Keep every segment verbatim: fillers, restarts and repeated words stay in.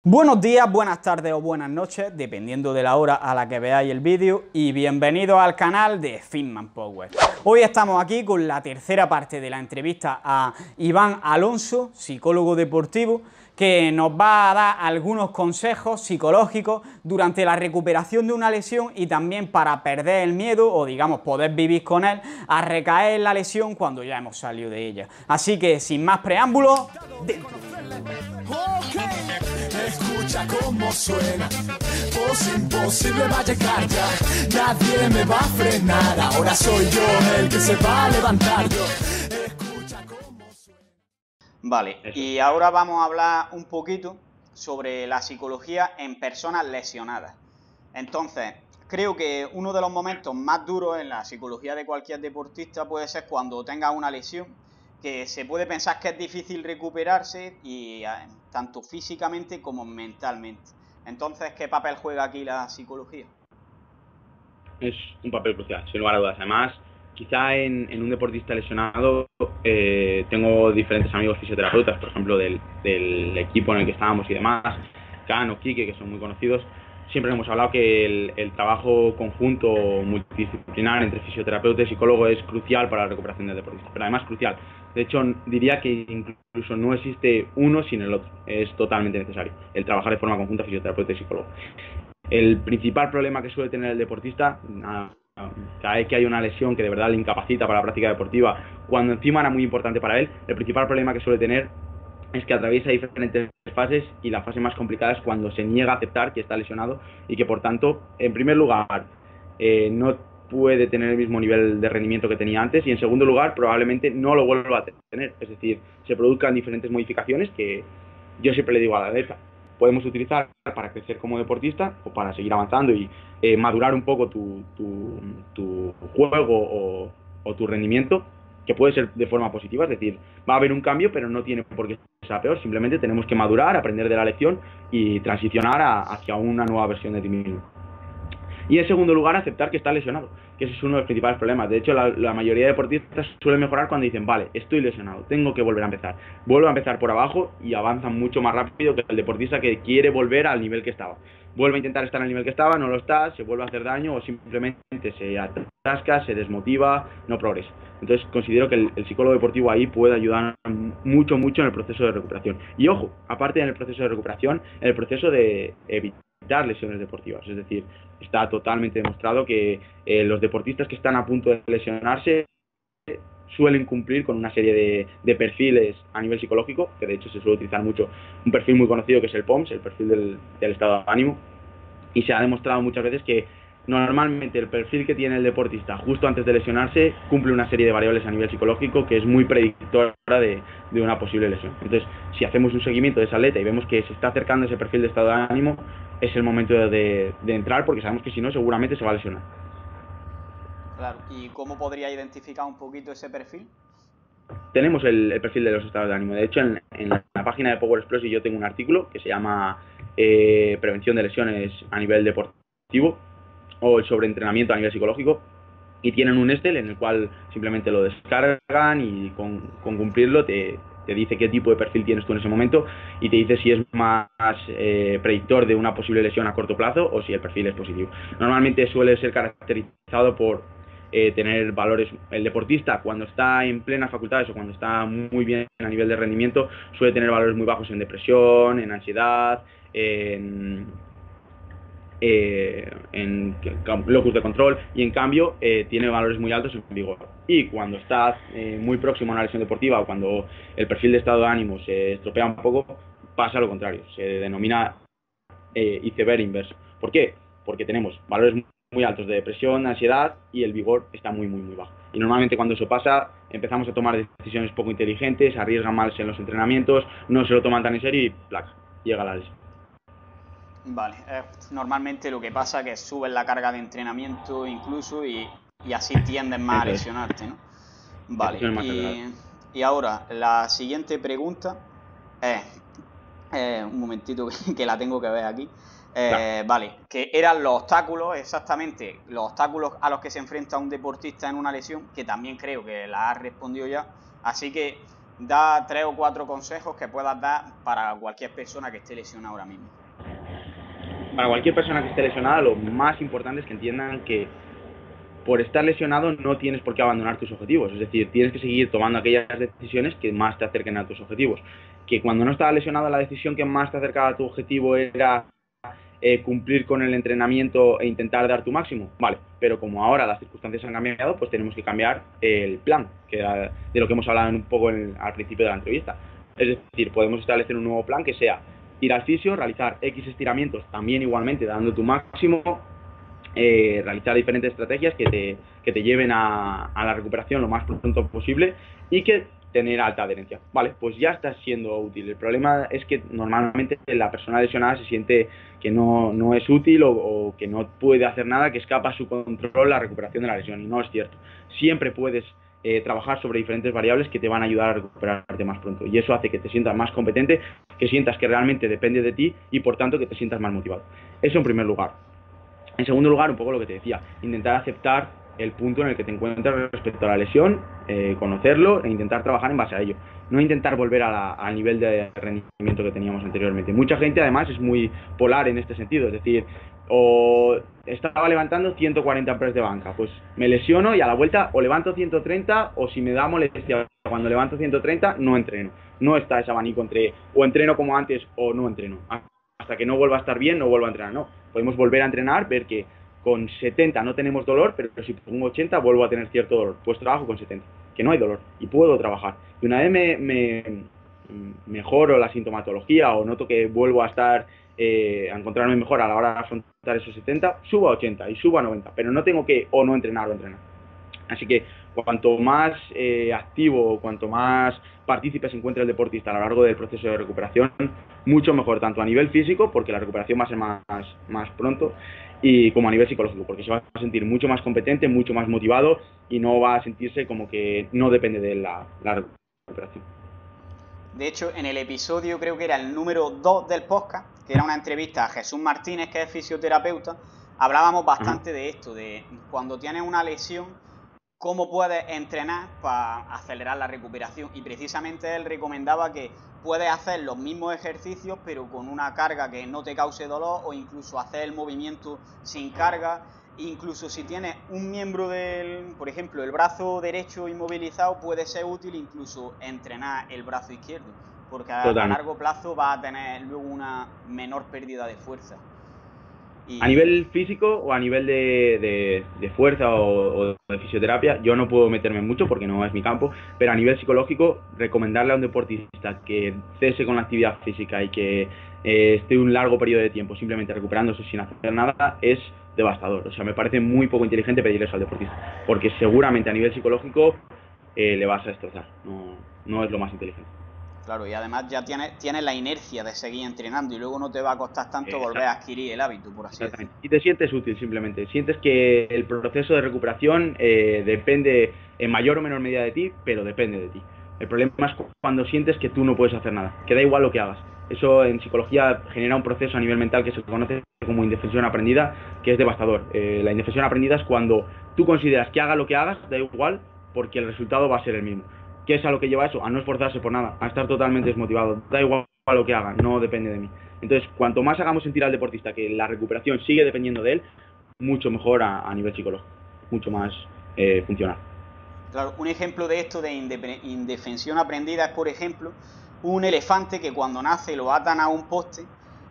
Buenos días, buenas tardes o buenas noches, dependiendo de la hora a la que veáis el vídeo, y bienvenidos al canal de Fitman Power. Hoy estamos aquí con la tercera parte de la entrevista a Iván Alonso, psicólogo deportivo, que nos va a dar algunos consejos psicológicos durante la recuperación de una lesión y también para perder el miedo o, digamos, poder vivir con él a recaer en la lesión cuando ya hemos salido de ella. Así que, sin más preámbulos, dentro. Escucha cómo suena, voz imposible va a llegar ya, nadie me va a frenar, ahora soy yo el que se va a levantar yo. Escucha cómo suena. Vale, y ahora vamos a hablar un poquito sobre la psicología en personas lesionadas. Entonces, creo que uno de los momentos más duros en la psicología de cualquier deportista puede ser cuando tenga una lesión, que se puede pensar que es difícil recuperarse, y eh, tanto físicamente como mentalmente. Entonces, ¿qué papel juega aquí la psicología? Es un papel crucial, sin lugar a dudas. Además, quizá en, en un deportista lesionado, eh, tengo diferentes amigos fisioterapeutas, por ejemplo, del, del equipo en el que estábamos y demás, Can o Quique, que son muy conocidos. Siempre hemos hablado que el, el trabajo conjunto multidisciplinar entre fisioterapeuta y psicólogo es crucial para la recuperación del deportista, pero además crucial. De hecho, diría que incluso no existe uno sin el otro, es totalmente necesario el trabajar de forma conjunta fisioterapeuta y psicólogo. El principal problema que suele tener el deportista, cada vez que hay una lesión que de verdad le incapacita para la práctica deportiva, cuando encima era muy importante para él, el principal problema que suele tener es que atraviesa diferentes fases, y la fase más complicada es cuando se niega a aceptar que está lesionado y que, por tanto, en primer lugar, eh, no puede tener el mismo nivel de rendimiento que tenía antes, y en segundo lugar, probablemente no lo vuelva a tener. Es decir, se produzcan diferentes modificaciones que yo siempre le digo a la atleta: podemos utilizar para crecer como deportista o para seguir avanzando y eh, madurar un poco tu, tu, tu juego o, o tu rendimiento, que puede ser de forma positiva. Es decir, va a haber un cambio, pero no tiene por qué ser peor. Simplemente tenemos que madurar, aprender de la lección y transicionar a, hacia una nueva versión de ti mismo. Y en segundo lugar, aceptar que está lesionado, que ese es uno de los principales problemas. De hecho, la, la mayoría de deportistas suelen mejorar cuando dicen: vale, estoy lesionado, tengo que volver a empezar. Vuelvo a empezar por abajo y avanzan mucho más rápido que el deportista que quiere volver al nivel que estaba. Vuelve a intentar estar al nivel que estaba, no lo está, se vuelve a hacer daño o simplemente se atasca, se desmotiva, no progresa. Entonces considero que el, el psicólogo deportivo ahí puede ayudar mucho, mucho en el proceso de recuperación. Y ojo, aparte en el proceso de recuperación, en el proceso de evitar lesiones deportivas. Es decir, está totalmente demostrado que eh, los deportistas que están a punto de lesionarse suelen cumplir con una serie de, de perfiles a nivel psicológico, que de hecho se suele utilizar mucho un perfil muy conocido que es el P O M S, el perfil del, del estado de ánimo, y se ha demostrado muchas veces que normalmente el perfil que tiene el deportista justo antes de lesionarse cumple una serie de variables a nivel psicológico que es muy predictora de, de una posible lesión. Entonces, si hacemos un seguimiento de esa atleta y vemos que se está acercando ese perfil de estado de ánimo, es el momento de, de entrar, porque sabemos que si no, seguramente se va a lesionar. Claro, ¿y cómo podría identificar un poquito ese perfil? Tenemos el, el perfil de los estados de ánimo. De hecho, en, en la página de Power Explosive yo tengo un artículo que se llama eh, Prevención de lesiones a nivel deportivo, o el sobreentrenamiento a nivel psicológico, y tienen un Excel en el cual simplemente lo descargan y con, con cumplirlo te, te dice qué tipo de perfil tienes tú en ese momento, y te dice si es más eh, predictor de una posible lesión a corto plazo o si el perfil es positivo. Normalmente suele ser caracterizado por eh, tener valores. El deportista, cuando está en plenas facultades o cuando está muy bien a nivel de rendimiento, suele tener valores muy bajos en depresión, en ansiedad, en Eh, en locus de control, y en cambio eh, tiene valores muy altos en vigor. Y cuando está eh, muy próximo a una lesión deportiva, o cuando el perfil de estado de ánimo se estropea un poco, pasa lo contrario, se denomina eh, iceberg inverso. ¿Por qué? Porque tenemos valores muy altos de depresión, ansiedad, y el vigor está muy muy muy bajo. Y normalmente cuando eso pasa, empezamos a tomar decisiones poco inteligentes, arriesgan más en los entrenamientos, no se lo toman tan en serio y placa, llega la lesión. Vale, eh, normalmente lo que pasa es que subes la carga de entrenamiento incluso y, y así tiendes más a lesionarte, ¿no? Vale, y, y ahora la siguiente pregunta es, eh, un momentito que, que la tengo que ver aquí, eh, vale, que eran los obstáculos, exactamente, los obstáculos a los que se enfrenta un deportista en una lesión, que también creo que la has respondido ya, así que da tres o cuatro consejos que puedas dar para cualquier persona que esté lesionada ahora mismo. Para cualquier persona que esté lesionada, lo más importante es que entiendan que por estar lesionado no tienes por qué abandonar tus objetivos, es decir, tienes que seguir tomando aquellas decisiones que más te acerquen a tus objetivos. Que cuando no estabas lesionado, la decisión que más te acercaba a tu objetivo era eh, cumplir con el entrenamiento e intentar dar tu máximo, vale, pero como ahora las circunstancias han cambiado, pues tenemos que cambiar el plan, que era de lo que hemos hablado un poco en, al principio de la entrevista. Es decir, podemos establecer un nuevo plan que sea ir al fisio, realizar X estiramientos, también igualmente dando tu máximo, Eh, realizar diferentes estrategias que te, que te lleven a, a la recuperación lo más pronto posible y que tener alta adherencia. Vale, pues ya está siendo útil. El problema es que normalmente la persona lesionada se siente que no, no es útil o, o que no puede hacer nada, que escapa a su control la recuperación de la lesión, y no es cierto. Siempre puedes eh, trabajar sobre diferentes variables que te van a ayudar a recuperarte más pronto, y eso hace que te sientas más competente, que sientas que realmente depende de ti y por tanto que te sientas más motivado. Eso en primer lugar. En segundo lugar, un poco lo que te decía, intentar aceptar el punto en el que te encuentras respecto a la lesión, eh, conocerlo e intentar trabajar en base a ello. No intentar volver a la, al nivel de rendimiento que teníamos anteriormente. Mucha gente además es muy polar en este sentido, es decir, o estaba levantando ciento cuarenta press de banca, pues me lesiono y a la vuelta o levanto ciento treinta, o si me da molestia cuando levanto ciento treinta no entreno. No está ese abanico entre o entreno como antes o no entreno. Hasta que no vuelva a estar bien, no vuelvo a entrenar, no. Podemos volver a entrenar, ver que con setenta no tenemos dolor, pero si pongo ochenta vuelvo a tener cierto dolor. Pues trabajo con setenta, que no hay dolor, y puedo trabajar. Y una vez me, me mejoro la sintomatología o noto que vuelvo a estar, eh, a encontrarme mejor a la hora de afrontar esos setenta, subo a ochenta y subo a noventa, pero no tengo que o no entrenar o entrenar. Así que cuanto más eh, activo, cuanto más partícipe se encuentre el deportista a lo largo del proceso de recuperación, mucho mejor, tanto a nivel físico, porque la recuperación va a ser más, más pronto, y como a nivel psicológico, porque se va a sentir mucho más competente, mucho más motivado, y no va a sentirse como que no depende de la, la recuperación. De hecho, en el episodio, creo que era el número dos del podcast, que era una entrevista a Jesús Martínez, que es fisioterapeuta, hablábamos bastante Ajá. de esto, de cuando tienes una lesión, cómo puedes entrenar para acelerar la recuperación, y precisamente él recomendaba que puedes hacer los mismos ejercicios pero con una carga que no te cause dolor, o incluso hacer el movimiento sin carga. Incluso si tienes un miembro del, por ejemplo, el brazo derecho inmovilizado, puede ser útil incluso entrenar el brazo izquierdo, porque a, a largo plazo va a tener luego una menor pérdida de fuerza. Y... a nivel físico o a nivel de, de, de fuerza o, o de fisioterapia, yo no puedo meterme mucho porque no es mi campo, pero a nivel psicológico, recomendarle a un deportista que cese con la actividad física y que eh, esté un largo periodo de tiempo simplemente recuperándose sin hacer nada es devastador. O sea, me parece muy poco inteligente pedir eso al deportista, porque seguramente a nivel psicológico eh, le vas a destrozar. No, no es lo más inteligente. Claro, y además ya tienes, tienes la inercia de seguir entrenando y luego no te va a costar tanto Exacto. volver a adquirir el hábito, por así decirlo. Y te sientes útil simplemente, sientes que el proceso de recuperación eh, depende en mayor o menor medida de ti, pero depende de ti. El problema es cuando sientes que tú no puedes hacer nada, que da igual lo que hagas. Eso en psicología genera un proceso a nivel mental que se conoce como indefensión aprendida, que es devastador. Eh, la indefensión aprendida es cuando tú consideras que haga lo que hagas, da igual, porque el resultado va a ser el mismo. ¿Qué es a lo que lleva eso? A no esforzarse por nada, a estar totalmente desmotivado. Da igual a lo que haga, no depende de mí. Entonces, cuanto más hagamos sentir al deportista que la recuperación sigue dependiendo de él, mucho mejor a, a nivel psicológico, mucho más eh, funcional. Claro, un ejemplo de esto de indefensión aprendida es, por ejemplo, un elefante que cuando nace lo atan a un poste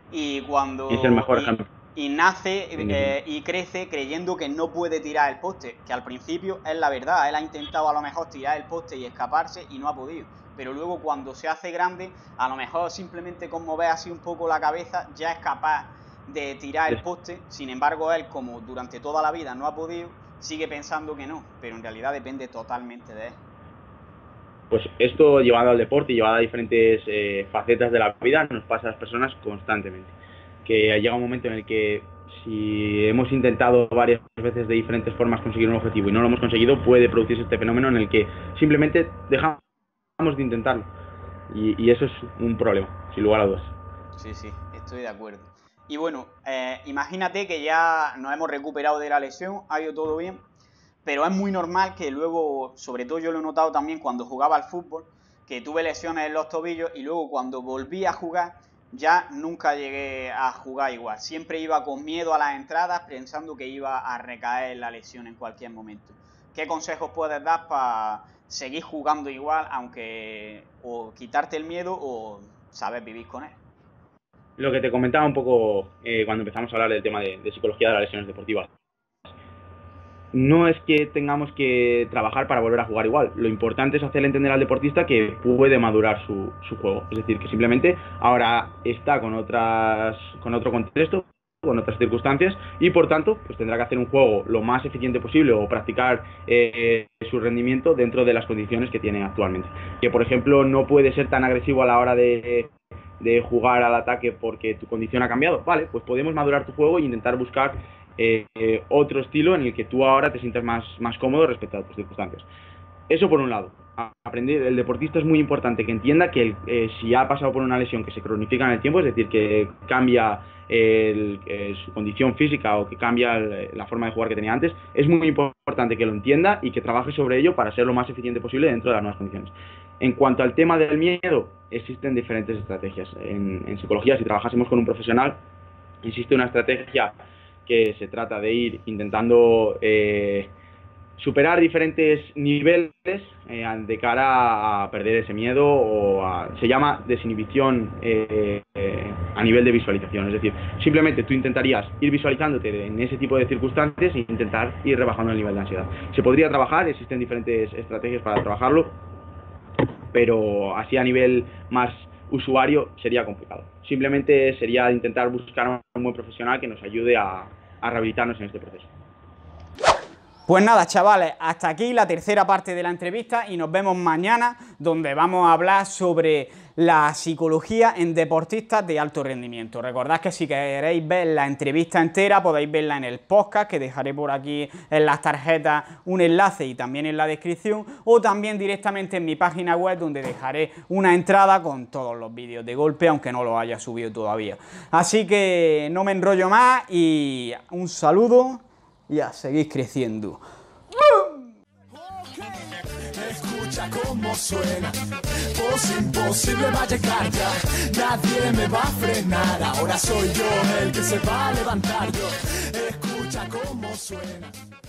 y cuando... Es el mejor y, ejemplo. Y nace eh, y crece creyendo que no puede tirar el poste, que al principio es la verdad, él ha intentado a lo mejor tirar el poste y escaparse y no ha podido, pero luego cuando se hace grande, a lo mejor simplemente con mover así un poco la cabeza ya es capaz de tirar el poste. Sin embargo, él, como durante toda la vida no ha podido, sigue pensando que no, pero en realidad depende totalmente de él. Pues esto llevado al deporte y llevado a diferentes eh, facetas de la vida nos pasa a las personas constantemente. Que llega un momento en el que si hemos intentado varias veces de diferentes formas conseguir un objetivo y no lo hemos conseguido, puede producirse este fenómeno en el que simplemente dejamos de intentarlo. Y, y eso es un problema, sin lugar a dudas. Sí, sí, estoy de acuerdo. Y bueno, eh, imagínate que ya nos hemos recuperado de la lesión, ha ido todo bien, pero es muy normal que luego, sobre todo yo lo he notado también cuando jugaba al fútbol, que tuve lesiones en los tobillos y luego cuando volví a jugar ya nunca llegué a jugar igual. Siempre iba con miedo a las entradas pensando que iba a recaer la lesión en cualquier momento. ¿Qué consejos puedes dar para seguir jugando igual, aunque o quitarte el miedo o saber vivir con él? Lo que te comentaba un poco eh, cuando empezamos a hablar del tema de, de psicología de las lesiones deportivas. No es que tengamos que trabajar para volver a jugar igual. Lo importante es hacerle entender al deportista que puede madurar su, su juego. Es decir, que simplemente ahora está con otras con otro contexto, con otras circunstancias, y por tanto pues tendrá que hacer un juego lo más eficiente posible o practicar eh, su rendimiento dentro de las condiciones que tiene actualmente. Que por ejemplo no puede ser tan agresivo a la hora de, de jugar al ataque porque tu condición ha cambiado. Vale, pues podemos madurar tu juego e intentar buscar eh, eh, otro estilo en el que tú ahora te sientas más, más cómodo respecto a tus circunstancias. Eso por un lado. Aprender, el deportista es muy importante que entienda que el, eh, si ha pasado por una lesión que se cronifica en el tiempo, es decir, que cambia el, eh, su condición física o que cambia el, la forma de jugar que tenía antes, es muy importante que lo entienda y que trabaje sobre ello para ser lo más eficiente posible dentro de las nuevas condiciones. En cuanto al tema del miedo, existen diferentes estrategias. En, en psicología, si trabajásemos con un profesional, existe una estrategia que se trata de ir intentando eh, superar diferentes niveles eh, de cara a perder ese miedo, o a, se llama desinhibición eh, eh, a nivel de visualización. Es decir, simplemente tú intentarías ir visualizándote en ese tipo de circunstancias e intentar ir rebajando el nivel de ansiedad. Se podría trabajar, existen diferentes estrategias para trabajarlo, pero así a nivel más usuario sería complicado. Simplemente sería intentar buscar un buen profesional que nos ayude a, a rehabilitarnos en este proceso. Pues nada, chavales, hasta aquí la tercera parte de la entrevista y nos vemos mañana, donde vamos a hablar sobre la psicología en deportistas de alto rendimiento. Recordad que si queréis ver la entrevista entera podéis verla en el podcast, que dejaré por aquí en las tarjetas un enlace y también en la descripción, o también directamente en mi página web, donde dejaré una entrada con todos los vídeos de golpe, aunque no los haya subido todavía. Así que no me enrollo más y un saludo y a seguir creciendo. Escucha cómo suena, voz imposible va a llegar ya, nadie me va a frenar, ahora soy yo el que se va a levantar yo. Escucha cómo suena.